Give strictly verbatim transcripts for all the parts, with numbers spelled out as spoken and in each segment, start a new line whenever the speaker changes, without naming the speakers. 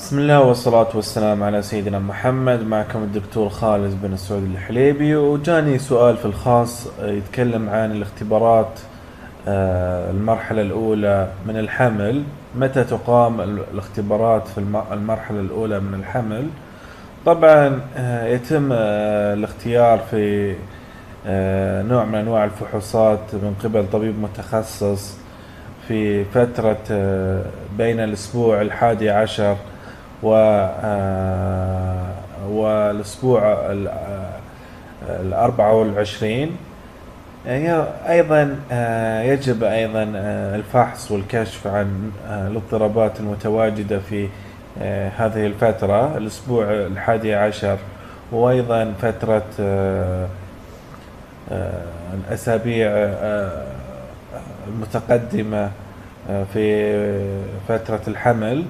بسم الله والصلاة والسلام على سيدنا محمد. معكم الدكتور خالد بن سعود الحليبي، وجاني سؤال في الخاص يتكلم عن الاختبارات. آه، المرحلة الأولى من الحمل، متى تقام ال- الاختبارات في الم- المرحلة الأولى من الحمل؟ طبعا آه، يتم آه، الاختيار في آه، نوع من أنواع الفحوصات من قبل طبيب متخصص في فترة آه، بين الأسبوع الحادي عشر و آه، والأسبوع ال- آه، الأربعة والعشرين. هي أيضا آه، يجب أيضا آه، الفحص والكشف عن آه، الاضطرابات المتواجدة في آه، هذه الفترة، الأسبوع الحادي عشر، وأيضا فترة آه، آه، الأسابيع آه، المتقدمة آه، في فترة الحمل.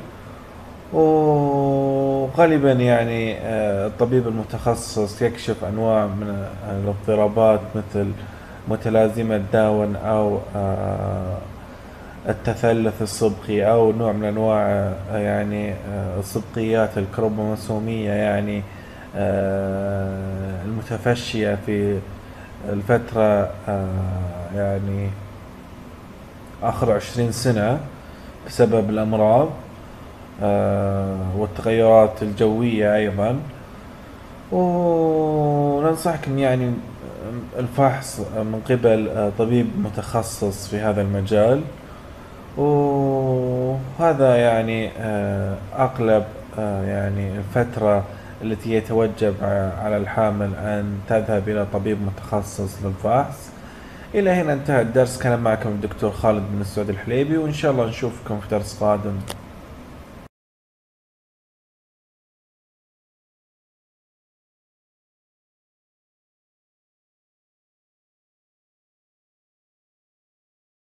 وغالبا يعني آه، الطبيب المتخصص يكشف أنواع من الاضطرابات مثل متلازمة داون أو آه، التثلث السبقي، أو نوع من أنواع آه، يعني آه، السبقيات الكروموسومية، يعني آه، المتفشية في الفترة آه، يعني آخر عشرين سنة بسبب الأمراض آه، والتغيرات الجوية أيضا. وننصحكم يعني الفحص من قبل آه، طبيب متخصص في هذا المجال. وهذا يعني آه، أغلب آه، يعني الفترة التي يتوجب على الحامل أن تذهب إلى طبيب متخصص للفحص. إلى هنا انتهى الدرس. كان معكم الدكتور خالد بن السعود الحليبي، وإن شاء الله نشوفكم في درس قادم.